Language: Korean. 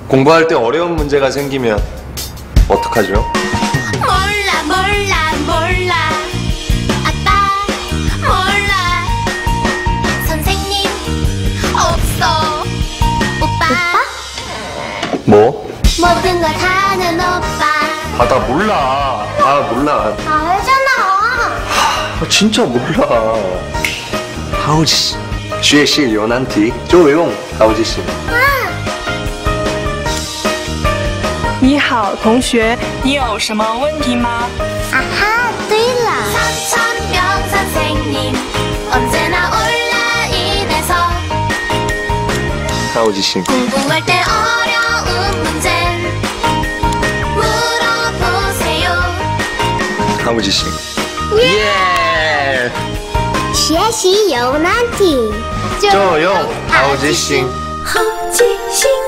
공부할 때 어려운 문제가 생기면 어떡하죠? 몰라 몰라 몰라 아빠 몰라 선생님 없어 오빠 뭐? 모든 걸 하는 오빠 아, 나 몰라. 아, 몰라. 알잖아 진짜 몰라. 하우지 씨. 学习有难题就用하우지 씨. 你好，同学，你有什么问题吗？ 아하 对了 삼천명 선생님 언제나 온라인에서 하우지 씨. 공부할 때 어려운 문제 물어보세요 하우지 씨. 예! 学习有难题就用하우지 씨. 好记性